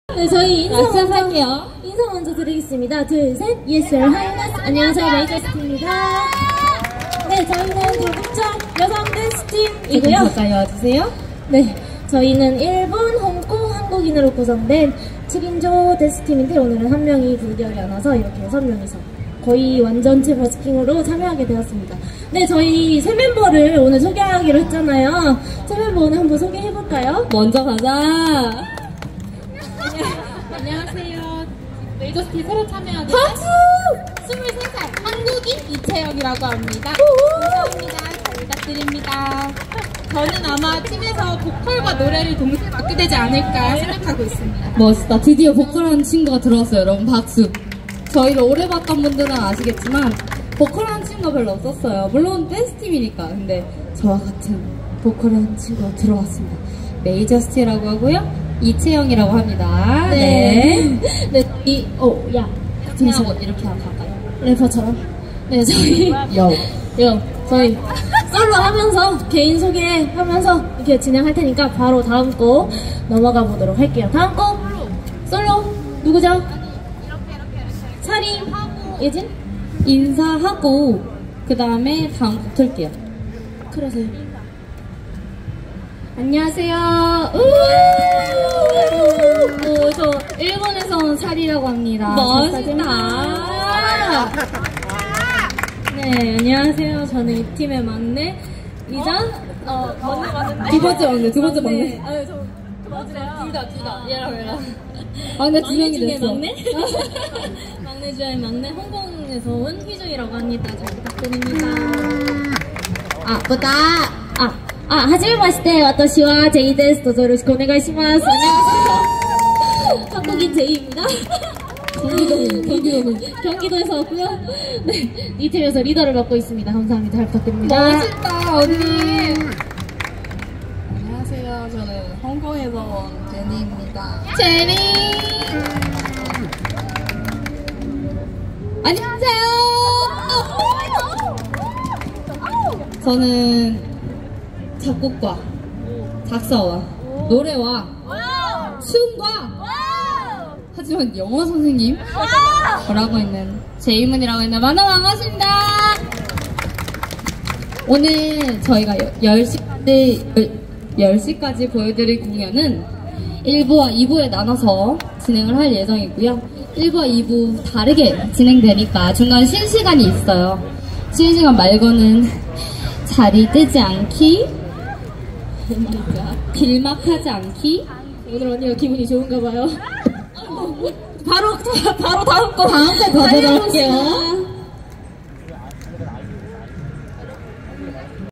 네, 저희 인사 먼저 드리겠습니다. 둘, 셋. Yes, your highness. 안녕하세요, 메이저스트입니다. 네, 저희는 다국적 여성 댄스팀이고요. 가까이 와주세요. 네, 저희는 일본, 홍콩, 한국인으로 구성된 7인조 댄스팀인데 오늘은 한 명이 불결이 안 와서 이렇게 6명이서 거의 완전체 버스킹으로 참여하게 되었습니다. 네, 저희 새 멤버를 오늘 소개하기로 했잖아요. 새 멤버 오늘 한번 소개해볼까요? 먼저 가자. 안녕하세요. 메이저스티 새로 참여하는 박수! 23살 한국인 이채영이라고 합니다. 감사합니다. 잘 부탁드립니다. 저는 아마 팀에서 보컬과 노래를 동시에 맡게 되지 않을까 생각하고 있습니다. 멋있다. 드디어 보컬하는 친구가 들어왔어요, 여러분. 박수. 저희를 오래 봤던 분들은 아시겠지만 보컬하는 친구가 별로 없었어요. 물론 댄스팀이니까. 근데 저와 같은 보컬하는 친구가 들어왔습니다. 메이저스티라고 하고요. 이채영이라고 합니다. 네. 네, 야. 같이 하고 이렇게 하고 갈까요? 래퍼처럼. 네, 저희. 저희 솔로 하면서 개인 소개하면서 이렇게 진행할 테니까 바로 다음 곡 넘어가 보도록 할게요. 다음 곡 솔로 누구죠? 사리, 예진? 인사하고 그 다음에 다음 곡 틀게요. 그러세요. 안녕하세요. 저 일본에서 온 사리라고 합니다. 멋있다. 네, 안녕하세요. 저는 이 팀의 막내 이자. 두 번째 막내. 아유, 저 둘 다. 얘랑. 막내 두 명이 중에 됐어. 막내? 막내 중에 막내 홍콩에서 온 희중이라고 합니다. 잘 부탁드립니다. 하지메마시테, 와타시와 제이 데스. 도저 요로시쿠 오네가이시마스. 안녕하세요. 한국인 제이입니다. 경기도에서 왔고요. 네, 이 팀에서 리더를 맡고 있습니다. 감사합니다. 잘 부탁드립니다. 멋있다, 언니. 안녕하세요. 저는 홍콩에서 온 제니입니다. 제니. 안녕하세요. 저는 작곡과 작사와 노래와 춤과 하지만 영어 선생님 라고 있는 제이문이라고 있는 만나 반갑습니다. 오늘 저희가 10시까지 보여드릴 공연은 1부와 2부에 나눠서 진행을 할 예정이고요. 1부와 2부 다르게 진행되니까 중간 쉴 시간이 있어요. 쉬는 시간 말고는 자리 뜨지 않기, 길막하지 않기. 오늘 언니가 기분이 좋은가 봐요. 바로 다음 거 다음 거 가져갈게요.